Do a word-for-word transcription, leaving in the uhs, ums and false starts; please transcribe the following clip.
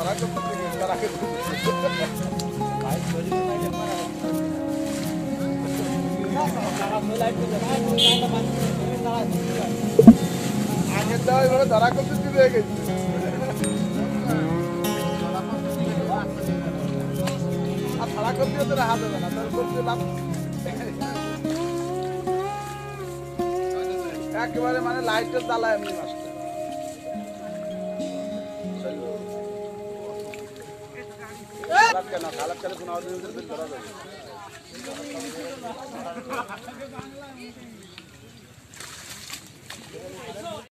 আগের দেওয়া এভাবে ধরা করতে শুরু হয়ে গেছে। আর ধরা করতে তোরা হাত হবে না, তোর করতে লাভ একেবারে মানে লাইটের জ্বালা এমনি মাছটা। কেন খারাপ খেলে কোনো ধরা যাবে